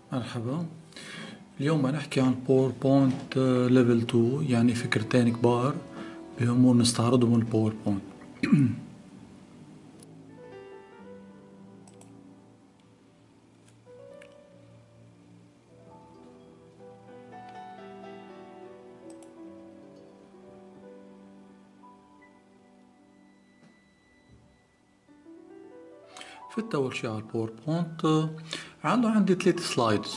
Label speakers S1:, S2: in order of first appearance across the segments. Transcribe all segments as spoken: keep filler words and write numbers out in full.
S1: مرحبا. اليوم بنحكي عن باوربوينت ليفل تو، يعني فكرتين كبار بهمون نستعرضهم من الباوربوينت. فت أول شي على الباوربوينت، عنده عندي ثلاث سلايدز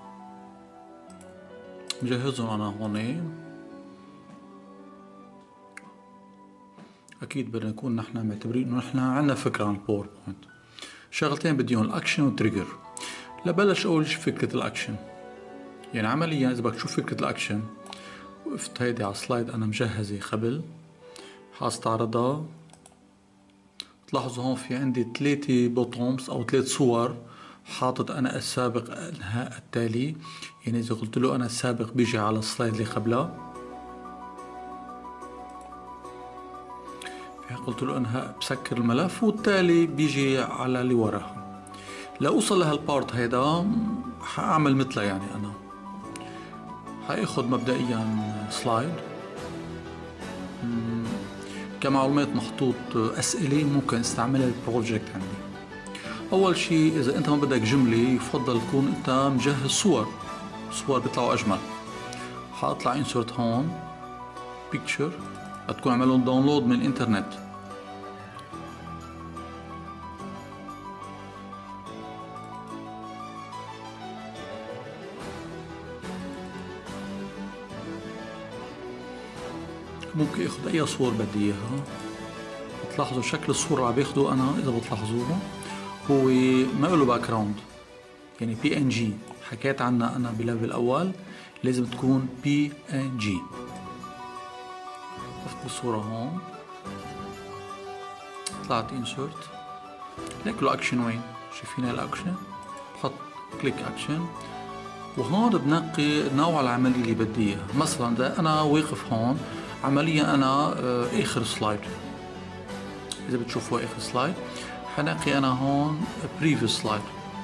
S1: مجهزهم أنا هون. أكيد بدنا نكون نحن معتبرين إنه نحن عنا فكرة عن الباوربوينت. شغلتين بديهم الأكشن والتريجر. لبلش أول شي فكرة الأكشن، يعني عمليا إذا بدك تشوف فكرة الأكشن، وقفت هيدي على سلايد أنا مجهزة قبل حاستعرضها. تلاحظوا هون في عندي ثلاثة بوتومز أو ثلاث صور حاطط أنا السابق أنهاء التالي، يعني إذا قلت له أنا السابق بيجي على السلايد اللي قبلها، قلت له انهاء بسكر الملف والتالي بيجي على اللي وراها. لأوصل لهالبارت هيدا حأعمل مثله، يعني أنا حأخذ مبدئيا سلايد كمعلومات محطوط أسئلة ممكن استعملها بالبروجكت عندي. أول شي إذا أنت ما بدك جملة يفضل تكون أنت مجهز صور، صور بيطلعوا أجمل. حأطلع انسرت هون بيكتشر، هتكون عملهم داونلود من الانترنت. ممكن اخذ اي صور بدي اياها. بتلاحظوا شكل الصورة اللي عم باخده انا، اذا بتلاحظوه هو ما له باك جراوند، يعني بي ان جي. حكيت عنها انا بليفل الاول، لازم تكون بي ان جي. وقفت بالصورة هون، طلعت انسرت. ليك الاكشن وين؟ شايفين الاكشن؟ بحط كليك اكشن، وهون بنقي نوع العملية اللي بدي اياها. مثلا اذا انا واقف هون عمليا انا اخر سلايد، اذا بتشوفوا اخر سلايد حنقي انا هون previous slide.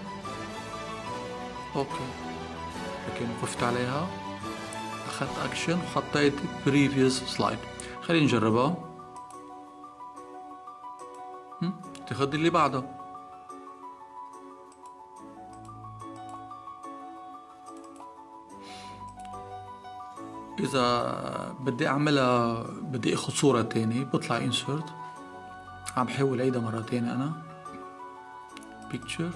S1: اوكي، لكن وقفت عليها اخذت اكشن وحطيت previous slide. خلينا نجربها. تاخذ اللي بعدها. إذا بدي أعملها بدي أخذ صورة تانية، بطلع insert، عم بحاول عيدها مرة تانية أنا picture،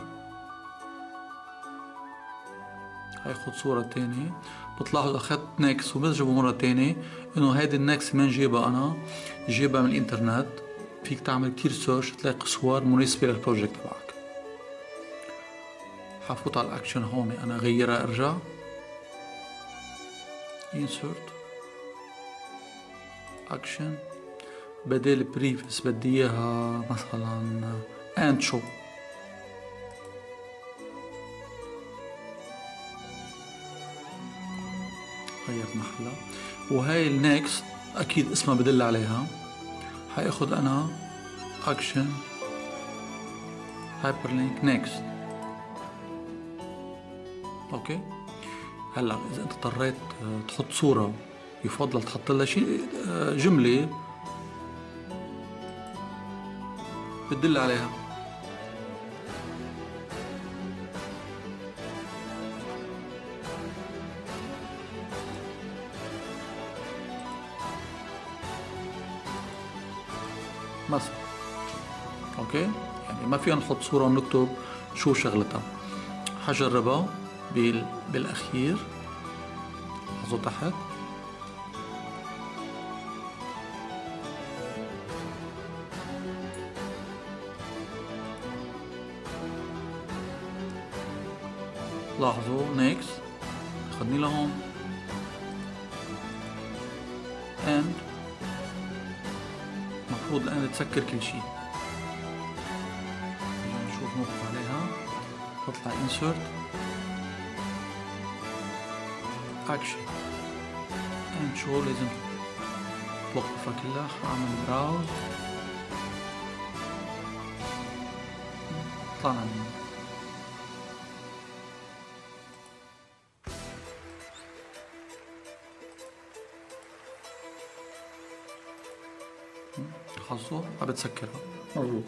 S1: هاخد صورة تانية. بتلاحظوا أخذت next وبجيبه مرة تانية، إنه هيدي النكس من جيبها أنا، جيبها من الإنترنت. فيك تعمل كتير سيرش تلاقي صور مناسبة للبروجكت تبعك. حفوت على الأكشن هون أنا غيرها، أرجع insert action، بدل previous بدي اياها مثلا and show. غيرت محلها. وهاي النكست اكيد اسمها بدل عليها. حاخد انا action hyperlink next. اوكي، هلا اذا انت اضطريت تحط صورة يفضل تحط لها شيء جملة بتدل عليها. مثلا اوكي، يعني ما فينا نحط صورة ونكتب شو شغلتها. حجربها بال... بالاخير. لاحظوا تحت لاحظوا نيكس خدني لهون and مفروض الآن تسكر كل شيء. نشوف نوقف عليها، بطلع insert action and show. لازم توقفها كلها. حاعمل براوز، طلعنا منه. لاحظتوا؟ عم بتسكرها مضبوط.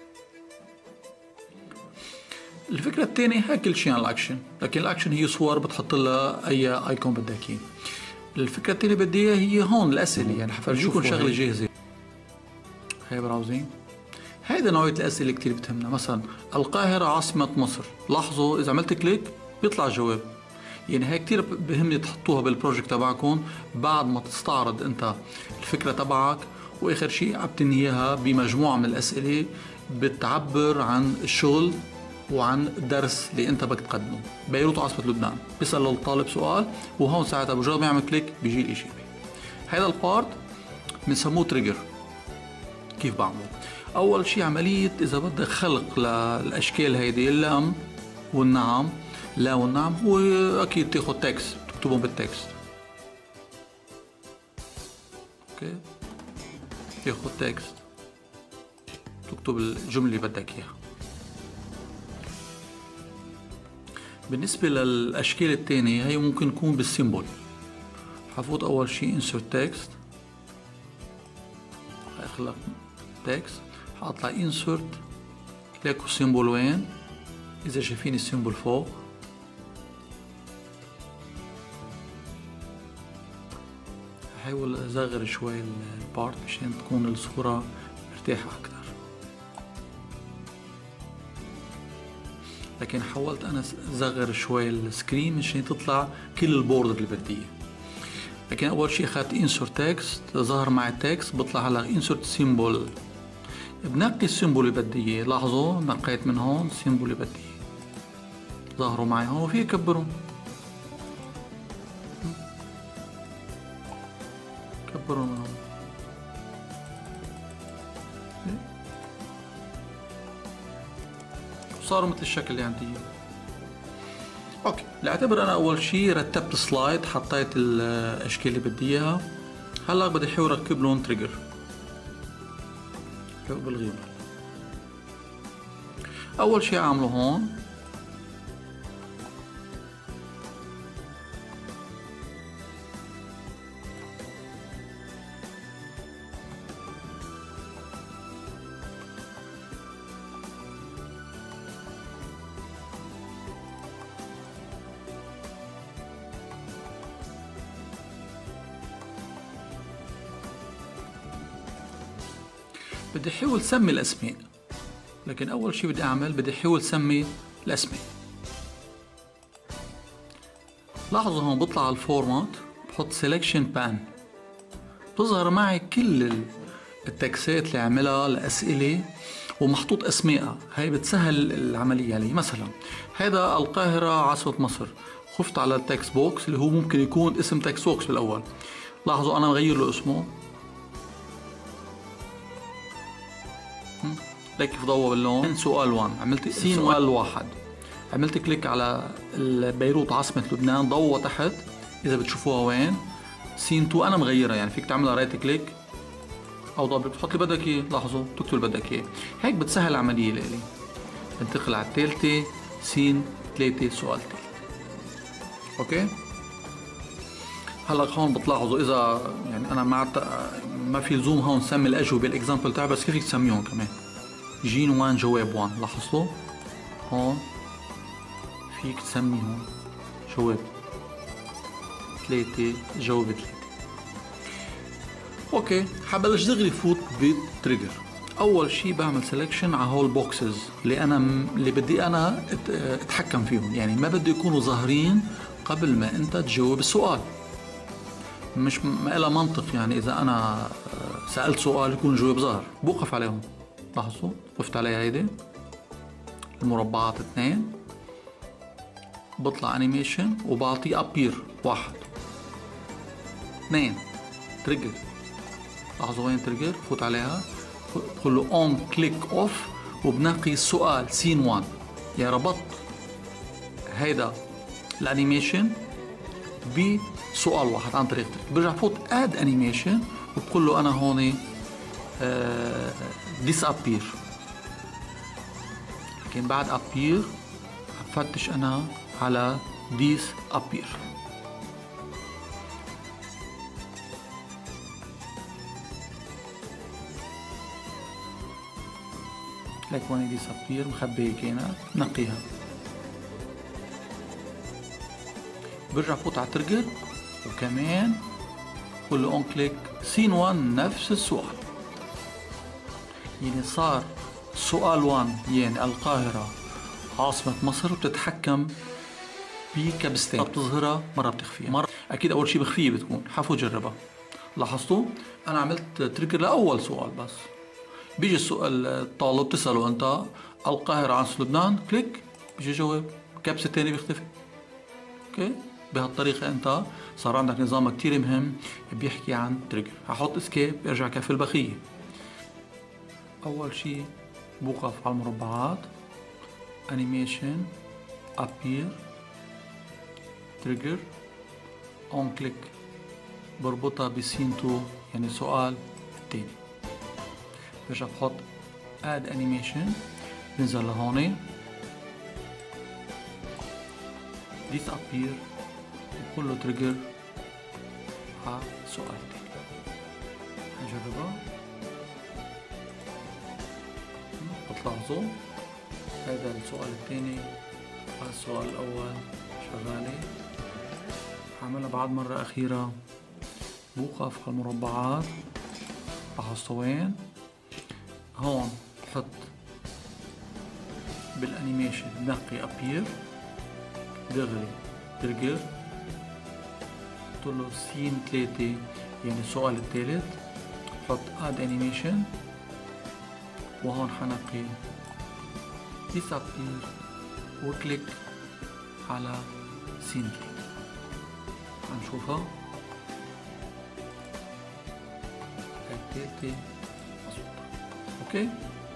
S1: الفكرة الثانية هاي كل شيء عن الاكشن، لكن الاكشن هي صور بتحط لها اي ايكون بدك اياه. الفكرة الثانية بدي اياها هي هون الاسئلة، يعني حفرجيكم شغلة جاهزة. هاي براوزين، هيدا نوعية الاسئلة اللي كتير بتهمنا. مثلا القاهرة عاصمة مصر، لاحظوا اذا عملت كليك بيطلع الجواب. يعني هي كتير بهمني تحطوها بالبروجكت تبعكم بعد ما تستعرض انت الفكرة تبعك، واخر شيء عم تنهيها بمجموعة من الاسئلة بتعبر عن الشغل وعن الدرس اللي انت بدك تقدمه. بيروت عاصمة لبنان، بيسأل الطالب سؤال وهون ساعتها بمجرد ما يعمل كليك بيجي الاجابة. هذا البارت بنسموه تريجر. كيف بعمله؟ اول شيء عملية اذا بدك خلق للاشكال هيدي اللام والنعم. لا والنعم هو اكيد تاخذ تكست تكتبهم بالتكست. اوكي، تاخذ تكست تكتب الجملة اللي بدك اياها. بالنسبة للاشكال الثانية هي ممكن تكون بالسيمبل. حفوت اول شيء insert text، اخلق تكست، حاطلع insert، تلاقوا السيمبل وين؟ اذا شايفين السيمبل فوق. حاول اصغر شوي البارت مشان تكون الصورة مرتاحة اكثر، لكن حاولت انا اصغر شوي السكرين مشان تطلع كل البوردر اللي بدي اياه. لكن اول شيء اخذت insert text، ظهر معي التكست، بطلع هلا insert symbol، بنقي السيمبل اللي بدي اياه. لاحظوا نقيت من هون السيمبل اللي بدي اياه، ظهروا معي هون وفي كبرهم. كبرهم من هون. صاروا مثل الشكل اللي عندي اياه. اوكي، لاعتبر انا اول شيء رتبت سلايد، حطيت الاشكال اللي بدي اياها. هلا بدي احاول اركب لهم تريجر بالغير. اول شيء اعمله هون بدي احاول سمي الاسماء. لكن اول شيء بدي اعمل بدي احاول سمي الاسماء. لاحظوا هون بطلع على الفورمات، بحط سيلكشن بان، بتظهر معي كل التكسات اللي عملها الاسئله ومحطوط اسمائها. هي بتسهل العمليه علي. مثلا هذا القاهره عاصمه مصر، خفت على التكست بوكس اللي هو ممكن يكون اسم تكست بوكس بالاول. لاحظوا انا مغير له اسمه، ليك كيف ضوى باللون. سؤال واحد عملت سين سؤال واحد، عملت كليك على بيروت عاصمة لبنان، ضوى تحت إذا بتشوفوها وين سين تو. أنا مغيرها، يعني فيك تعملها رايت كليك أو ضابط بتحط اللي بدك إياه. لاحظوا تكتب اللي بدك إياه، هيك بتسهل العملية لإلي. بنتقل على الثالثة، سين ثلاثة سؤال ثالث. أوكي، هلا هون بتلاحظوا إذا يعني أنا ما ما في زوم هون سمي الأجوبة الإكزامبل تاعي، بس كيف فيك تسميهم كمان؟ جين وان جواب وان. لاحظتوا هون فيك تسميهم جواب ثلاثة جواب ثلاثة. اوكي، حبلش دغري فوت بالتريجر. اول شي بعمل سelection على هول بوكسز اللي انا اللي بدي انا اتحكم فيهم، يعني ما بدي يكونوا ظاهرين قبل ما انت تجاوب السؤال. مش ما لها منطق يعني اذا انا سألت سؤال يكون الجواب ظاهر. بوقف عليهم. لاحظوا وقفت عليها هيدي المربعات اثنين، بطلع انيميشن وبعطيه ابير واحد اثنين تريجر. لاحظوا وين تريجر، فوت عليها بقول له اون كليك اوف وبنقي السؤال سين واحد، يعني ربطت هيدا الانيميشن بسؤال واحد عن طريق تريجر. برجع فوت اد انيميشن وبقول له انا هون ديس ابير، لكن بعد ابير بفتش انا على ديس ابير. لك وين ديسابير مخبية كانت نقيها. برجع فوت على التريجر وكمان قول له اون كليك سين واحد نفس السؤال. يعني صار سؤال واحد يعني القاهرة عاصمة مصر بتتحكم بكبستين، مرة بتظهرها مرة بتخفيها. مرة أكيد أول شي بخفية بتكون، حفو جربها. لاحظتوا؟ أنا عملت تريجر لأول سؤال بس. بيجي السؤال الطالب تسأله أنت القاهرة عاصمة لبنان، كليك بيجي جواب، كبسة تاني بيختفي. أوكي؟ بهالطريقة أنت صار عندك نظام كتير مهم بيحكي عن تريجر. هحط اسكيب ارجع كفي البقية. أول شي بوقف على المربعات، انيميشن، ابير، تريجر، اون كليك بربطها بسين تو يعني سؤال تاني. برجع بحط اد انيميشن، بنزل لهون ديس ابير وبقول له تريجر على سؤال تاني. هنجربها. بتلاحظوا هذا السؤال الثاني على السؤال الأول شغالة. هعملها بعد مرة أخيرة. بوقف على المربعات، لاحظتوا وين؟ هون بحط بالانيميشن بنقي ابير دغري تريجر، بحط له سين ثلاثة يعني السؤال الثالث، بحط اد انيميشن وهون حنقي ديسابير وكليك على سين ثلاثة. هنشوفها الثالثة مظبوطة. اوكي،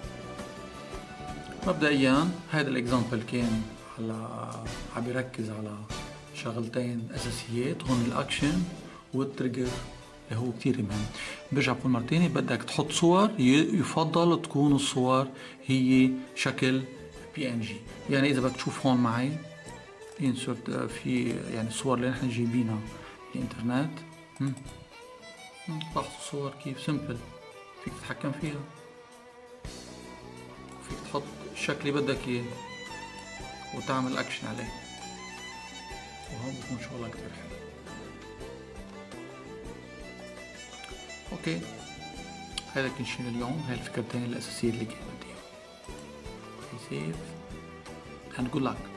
S1: مبدئيا هذا الاكزامبل كان على عم بيركز على شغلتين اساسيات، هون الاكشن والتريجر اللي هو كتير مهم. برجع بقول مرة تانية بدك تحط صور، يفضل تكون الصور هي شكل بي ان جي. يعني اذا بدك تشوف هون معي انسرت في يعني الصور اللي نحن جايبينها بالانترنت، لاحظوا الصور كيف سمبل، فيك تتحكم فيها، فيك تحط الشكل اللي بدك اياه وتعمل اكشن عليه، وهون بكون شغلها كتير حلو. اوكي، هذا كل شيء اليوم. هاي الفكرتين الاساسية اللي كانت بدي اياها. سيف and good luck.